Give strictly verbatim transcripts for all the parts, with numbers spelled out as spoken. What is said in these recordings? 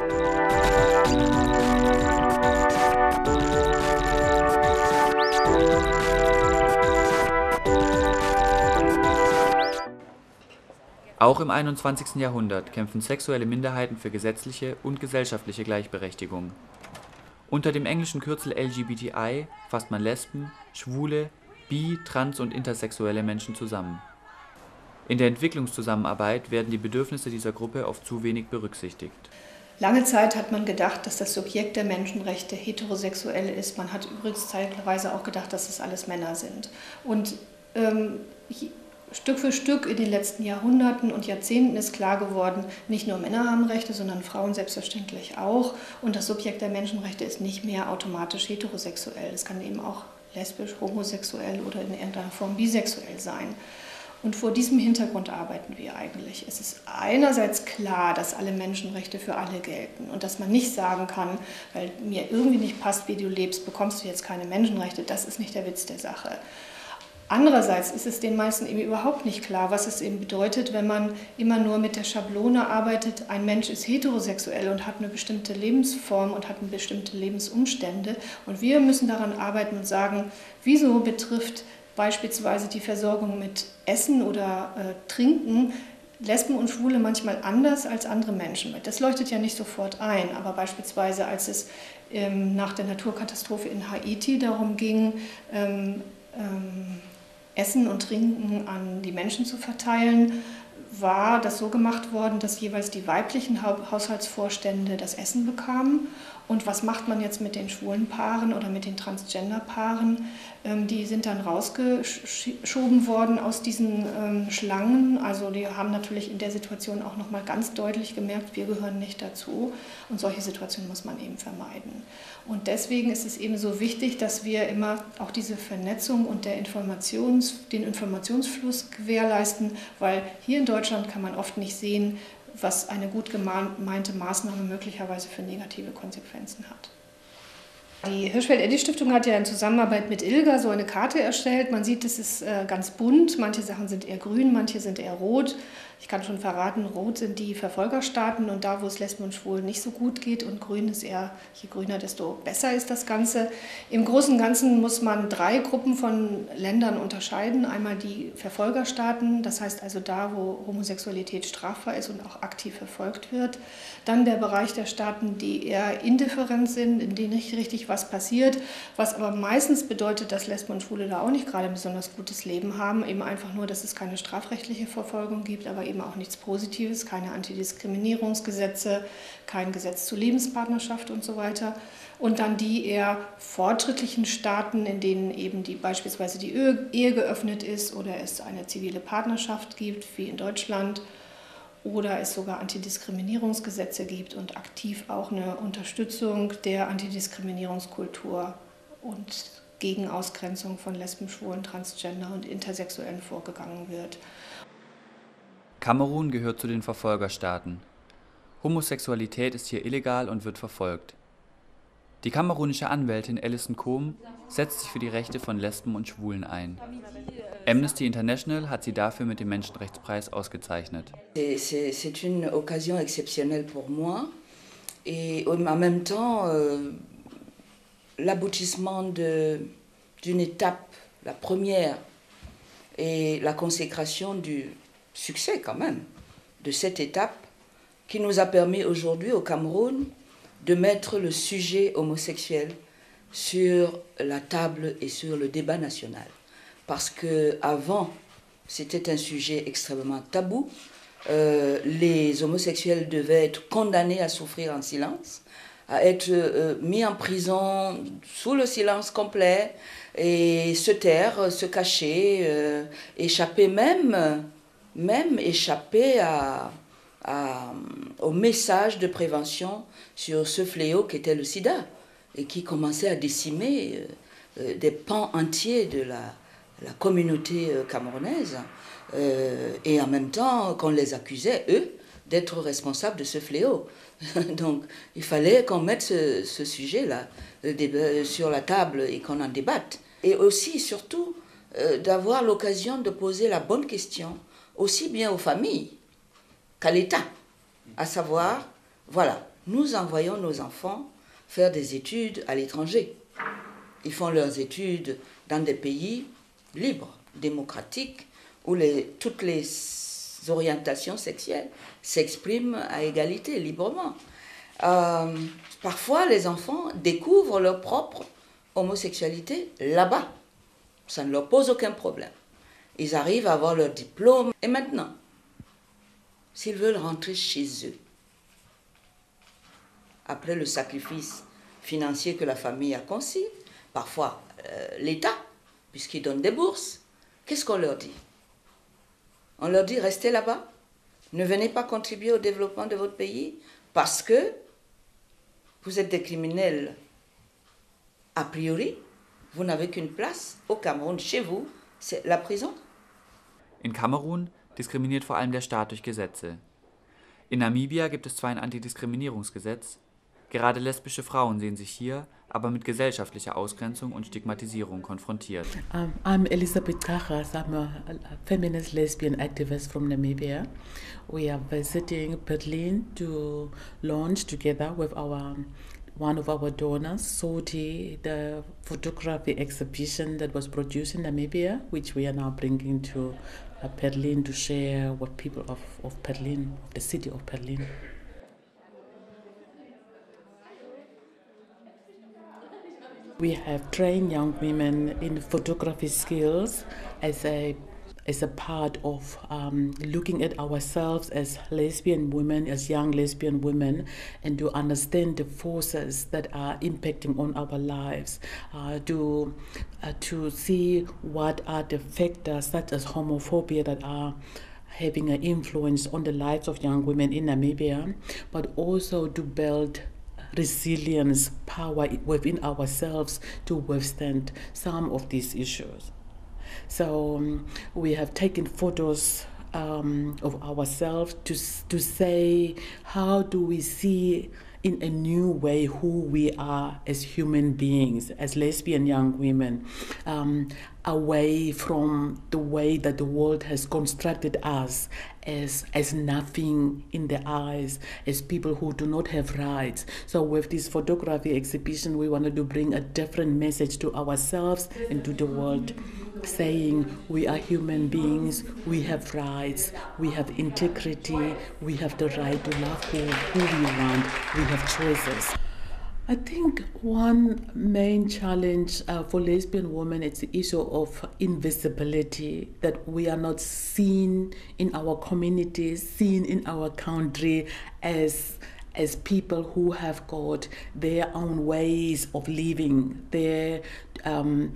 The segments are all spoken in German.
Auch im einundzwanzigsten Jahrhundert kämpfen sexuelle Minderheiten für gesetzliche und gesellschaftliche Gleichberechtigung. Unter dem englischen Kürzel L G B T I fasst man Lesben, Schwule, bi-, trans- und intersexuelle Menschen zusammen. In der Entwicklungszusammenarbeit werden die Bedürfnisse dieser Gruppe oft zu wenig berücksichtigt. Lange Zeit hat man gedacht, dass das Subjekt der Menschenrechte heterosexuell ist. Man hat übrigens zeitweise auch gedacht, dass es alles Männer sind. Und ähm, Stück für Stück in den letzten Jahrhunderten und Jahrzehnten ist klar geworden, nicht nur Männer haben Rechte, sondern Frauen selbstverständlich auch. Und das Subjekt der Menschenrechte ist nicht mehr automatisch heterosexuell. Es kann eben auch lesbisch, homosexuell oder in irgendeiner Form bisexuell sein. Und vor diesem Hintergrund arbeiten wir eigentlich. Es ist einerseits klar, dass alle Menschenrechte für alle gelten und dass man nicht sagen kann, weil mir irgendwie nicht passt, wie du lebst, bekommst du jetzt keine Menschenrechte. Das ist nicht der Witz der Sache. Andererseits ist es den meisten eben überhaupt nicht klar, was es eben bedeutet, wenn man immer nur mit der Schablone arbeitet, ein Mensch ist heterosexuell und hat eine bestimmte Lebensform und hat bestimmte Lebensumstände. Und wir müssen daran arbeiten und sagen, wieso betrifft beispielsweise die Versorgung mit Essen oder äh, Trinken Lesben und Schwule manchmal anders als andere Menschen. Das leuchtet ja nicht sofort ein, aber beispielsweise als es ähm, nach der Naturkatastrophe in Haiti darum ging, ähm, ähm, Essen und Trinken an die Menschen zu verteilen, war das so gemacht worden, dass jeweils die weiblichen Haushaltsvorstände das Essen bekamen. Und was macht man jetzt mit den schwulen Paaren oder mit den Transgender-Paaren? Ähm, die sind dann rausgeschoben worden aus diesen ähm, Schlangen. Also die haben natürlich in der Situation auch nochmal ganz deutlich gemerkt, wir gehören nicht dazu. Und solche Situationen muss man eben vermeiden. Und deswegen ist es eben so wichtig, dass wir immer auch diese Vernetzung und der Informations, den Informationsfluss gewährleisten, weil hier in Deutschland kann man oft nicht sehen, was eine gut gemeinte Maßnahme möglicherweise für negative Konsequenzen hat. Die Hirschfeld-Eddy-Stiftung hat ja in Zusammenarbeit mit ILGA so eine Karte erstellt. Man sieht, es ist äh, ganz bunt. Manche Sachen sind eher grün, manche sind eher rot. Ich kann schon verraten, rot sind die Verfolgerstaaten und da, wo es Lesben und Schwulen nicht so gut geht. Und grün ist eher, je grüner, desto besser ist das Ganze. Im Großen und Ganzen muss man drei Gruppen von Ländern unterscheiden. Einmal die Verfolgerstaaten, das heißt also da, wo Homosexualität strafbar ist und auch aktiv verfolgt wird. Dann der Bereich der Staaten, die eher indifferent sind, in denen nicht richtig was passiert, was aber meistens bedeutet, dass Lesben und Schwule da auch nicht gerade ein besonders gutes Leben haben, eben einfach nur, dass es keine strafrechtliche Verfolgung gibt, aber eben auch nichts Positives, keine Antidiskriminierungsgesetze, kein Gesetz zur Lebenspartnerschaft und so weiter. Und dann die eher fortschrittlichen Staaten, in denen eben die, beispielsweise die Ehe geöffnet ist oder es eine zivile Partnerschaft gibt, wie in Deutschland, oder es sogar Antidiskriminierungsgesetze gibt und aktiv auch eine Unterstützung der Antidiskriminierungskultur und gegen Ausgrenzung von Lesben, Schwulen, Transgender und Intersexuellen vorgegangen wird. Kamerun gehört zu den Verfolgerstaaten. Homosexualität ist hier illegal und wird verfolgt. Die kamerunische Anwältin Alison Combs setzt sich für die Rechte von Lesben und Schwulen ein. Amnesty International hat sie dafür mit dem Menschenrechtspreis ausgezeichnet. C'est une occasion exceptionnelle pour moi et en même temps euh, l'aboutissement d'une étape, la première et la consécration du succès quand même de cette étape qui nous a permis aujourd'hui au Cameroun de mettre le sujet homosexuel sur la table et sur le débat national. Parce qu'avant, c'était un sujet extrêmement tabou. Euh, les homosexuels devaient être condamnés à souffrir en silence, à être euh, mis en prison sous le silence complet et se taire, se cacher, euh, échapper même, même échapper à, à, au message de prévention sur ce fléau qu'était le sida et qui commençait à décimer euh, des pans entiers de la la communauté camerounaise, euh, et en même temps qu'on les accusait, eux, d'être responsables de ce fléau. Donc il fallait qu'on mette ce, ce sujet-là euh, sur la table et qu'on en débatte. Et aussi, surtout, euh, d'avoir l'occasion de poser la bonne question, aussi bien aux familles qu'à l'État, à savoir, voilà, nous envoyons nos enfants faire des études à l'étranger. Ils font leurs études dans des pays libres, démocratiques, où les, toutes les orientations sexuelles s'expriment à égalité, librement. Euh, parfois, les enfants découvrent leur propre homosexualité là-bas. Ça ne leur pose aucun problème. Ils arrivent à avoir leur diplôme. Et maintenant, s'ils veulent rentrer chez eux, après le sacrifice financier que la famille a conçu, parfois euh, l'État, puisqu'il donne des bourses, qu'est-ce qu'on leur dit? On leur dit, restez là-bas, ne venez pas contribuer au développement de votre pays, parce que vous êtes des criminels. A priori, vous n'avez qu'une place au Cameroun, chez vous, c'est la prison. In Kamerun diskriminiert vor allem der Staat durch Gesetze. In Namibia gibt es zwar ein Antidiskriminierungsgesetz, gerade lesbische Frauen sehen sich hier aber mit gesellschaftlicher Ausgrenzung und Stigmatisierung konfrontiert. Um, I'm Elizabeth Kajas. I'm a, a feminist lesbian activist from Namibia. We are visiting Berlin to launch together with our one of our donors, Soti, the photography exhibition that was produced in Namibia, which we are now bringing to uh, Berlin to share with people of, of Berlin, of the city of Berlin. We have trained young women in photography skills as a as a part of um, looking at ourselves as lesbian women, as young lesbian women, and to understand the forces that are impacting on our lives, uh, to uh, to see what are the factors such as homophobia that are having an influence on the lives of young women in Namibia, but also to build resilience, power within ourselves to withstand some of these issues. So um, we have taken photos um, of ourselves to, to say, how do we see in a new way who we are as human beings, as lesbian young women, um, away from the way that the world has constructed us as, as nothing in the eyes, as people who do not have rights. So with this photography exhibition, we wanted to bring a different message to ourselves and to the world, saying we are human beings, we have rights, we have integrity, we have the right to love who, who we want, we have choices. I think one main challenge uh, for lesbian women is the issue of invisibility, that we are not seen in our communities, seen in our country as as people who have got their own ways of living, their um,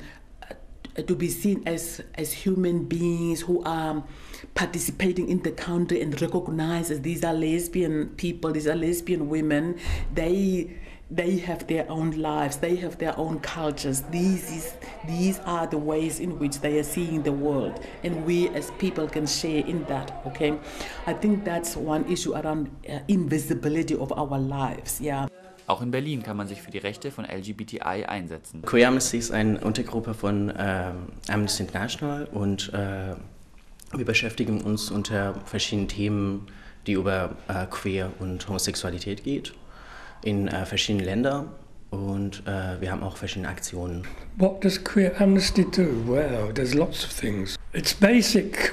to be seen as, as human beings who are participating in the country and recognized as these are lesbian people, these are lesbian women. They they have their own lives, they have their own cultures. These is, these are the ways in which they are seeing the world, and we as people can share in that, okay? I think that's one issue around uh, invisibility of our lives, yeah. Auch in Berlin kann man sich für die Rechte von L G B T I einsetzen. Queer Amnesty ist eine Untergruppe von äh, Amnesty International und äh, wir beschäftigen uns unter verschiedenen Themen, die über äh, Queer und Homosexualität geht, in äh, verschiedenen Ländern, und äh, wir haben auch verschiedene Aktionen. What does Queer Amnesty do? Well, there's lots of things. Its basic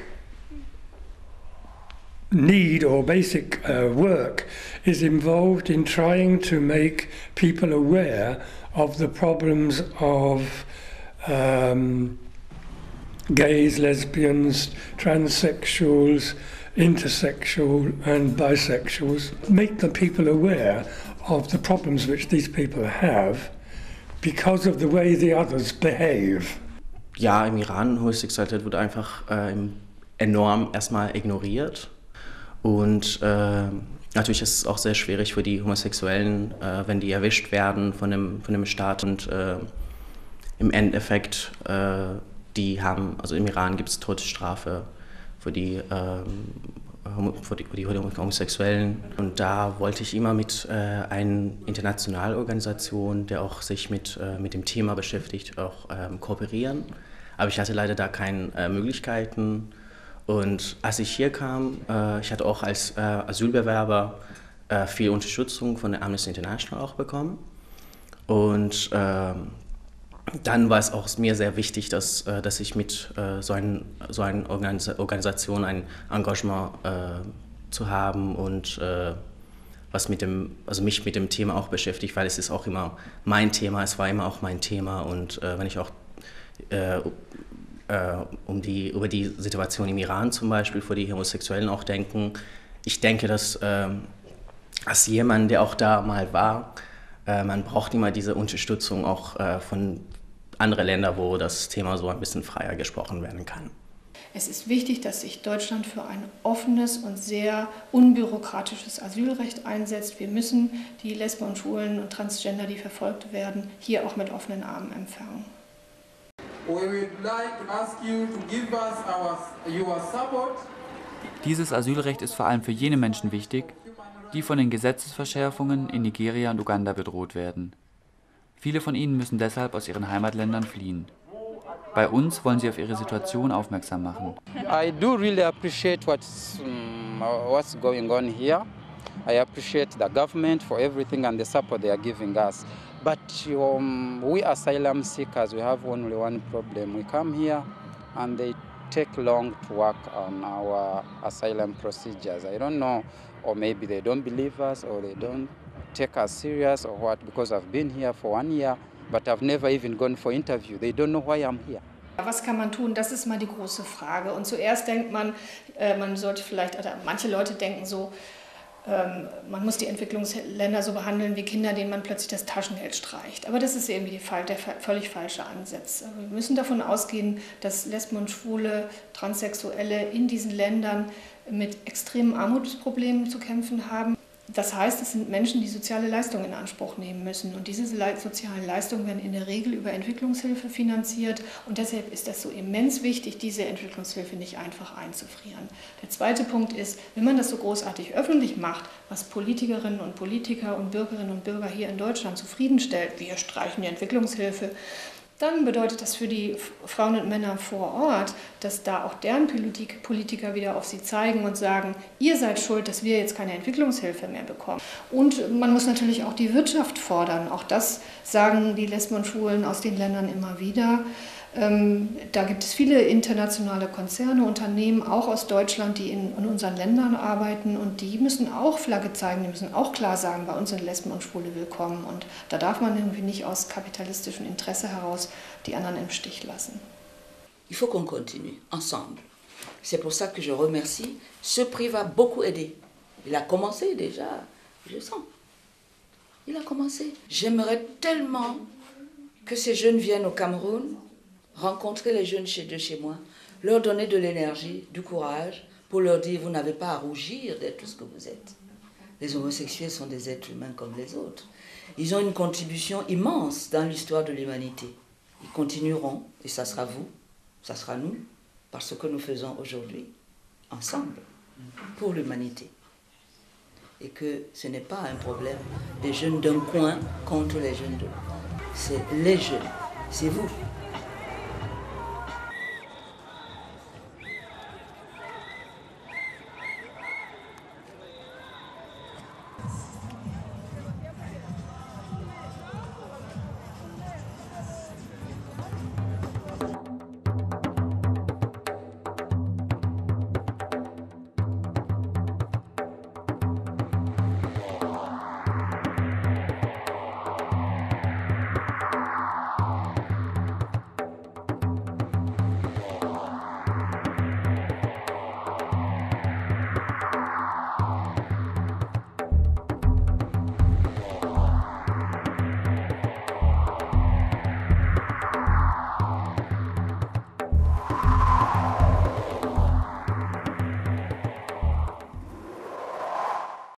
need or basic uh, work is involved in trying to make people aware of the problems of um, gays, lesbians, transsexuals, intersexual and bisexuals. Make the people aware of the problems which these people have because of the way the others behave. Ja, im Iran, Homosexualität wurde einfach äh, enorm erstmal ignoriert. Und äh, natürlich ist es auch sehr schwierig für die Homosexuellen, äh, wenn die erwischt werden von dem, von dem Staat. Und äh, im Endeffekt, äh, die haben, also im Iran gibt es Todesstrafe für die, äh, für die, für die Homosexuellen. Und da wollte ich immer mit äh, einer internationalen Organisation, der auch sich mit, äh, mit dem Thema beschäftigt, auch äh, kooperieren. Aber ich hatte leider da keine äh, Möglichkeiten. Und als ich hier kam, äh, ich hatte auch als äh, Asylbewerber äh, viel Unterstützung von der Amnesty International auch bekommen. Und ähm, dann war es auch mir sehr wichtig, dass, äh, dass ich mit äh, so einer so ein Organis- Organisation ein Engagement äh, zu haben und äh, was mit dem, also mich mit dem Thema auch beschäftigt, weil es ist auch immer mein Thema, es war immer auch mein Thema und äh, wenn ich auch äh, äh, um die, über die Situation im Iran zum Beispiel für die Homosexuellen auch denken, ich denke, dass äh, als jemand, der auch da mal war, äh, man braucht immer diese Unterstützung auch äh, von anderen Ländern, wo das Thema so ein bisschen freier gesprochen werden kann. Es ist wichtig, dass sich Deutschland für ein offenes und sehr unbürokratisches Asylrecht einsetzt. Wir müssen die Lesben und Schwulen und Transgender, die verfolgt werden, hier auch mit offenen Armen empfangen. Dieses Asylrecht ist vor allem für jene Menschen wichtig, die von den Gesetzesverschärfungen in Nigeria und Uganda bedroht werden. Viele von ihnen müssen deshalb aus ihren Heimatländern fliehen. Bei uns wollen sie auf ihre Situation aufmerksam machen. I do really appreciate what's, um, what's going on here. I appreciate the government for everything and the support they are giving us. But um, we asylum seekers, we have only one problem. We come here and they take long to work on our asylum procedures. I don't know, or maybe they don't believe us or they don't take us serious or what, because I've been here for one year, but I've never even gone for interview. They don't know why I'm here. Was kann man tun? Das ist mal die große Frage. Und zuerst denkt man, äh, man sollte vielleicht, oder manche Leute denken so, ähm, man muss die Entwicklungsländer so behandeln wie Kinder, denen man plötzlich das Taschengeld streicht. Aber das ist irgendwie die, der völlig falsche Ansatz. Wir müssen davon ausgehen, dass Lesben und Schwule, Transsexuelle in diesen Ländern mit extremen Armutsproblemen zu kämpfen haben. Das heißt, es sind Menschen, die soziale Leistungen in Anspruch nehmen müssen. Und diese sozialen Leistungen werden in der Regel über Entwicklungshilfe finanziert. Und deshalb ist das so immens wichtig, diese Entwicklungshilfe nicht einfach einzufrieren. Der zweite Punkt ist, wenn man das so großartig öffentlich macht, was Politikerinnen und Politiker und Bürgerinnen und Bürger hier in Deutschland zufriedenstellt, wir streichen die Entwicklungshilfe, dann bedeutet das für die Frauen und Männer vor Ort, dass da auch deren Politik, Politiker wieder auf sie zeigen und sagen, ihr seid schuld, dass wir jetzt keine Entwicklungshilfe mehr bekommen. Und man muss natürlich auch die Wirtschaft fordern. Auch das sagen die Lesben und Schwulen aus den Ländern immer wieder. Ähm, da gibt es viele internationale Konzerne, Unternehmen, auch aus Deutschland, die in, in unseren Ländern arbeiten und die müssen auch Flagge zeigen, die müssen auch klar sagen, bei uns sind Lesben und Schwule willkommen und da darf man irgendwie nicht aus kapitalistischem Interesse heraus die anderen im Stich lassen. Il faut qu'on continue ensemble. C'est pour ça que je remercie. Ce prix va beaucoup aider. Il a commencé déjà, je sens. Il a commencé. J'aimerais tellement que ces jeunes viennent au Cameroun, rencontrer les jeunes chez, de chez moi, leur donner de l'énergie, du courage, pour leur dire, vous n'avez pas à rougir d'être tout ce que vous êtes. Les homosexuels sont des êtres humains comme les autres. Ils ont une contribution immense dans l'histoire de l'humanité. Ils continueront, et ça sera vous, ça sera nous, parce que nous faisons aujourd'hui, ensemble, pour l'humanité. Et que ce n'est pas un problème des jeunes d'un coin contre les jeunes de l'autre. C'est les jeunes, c'est vous.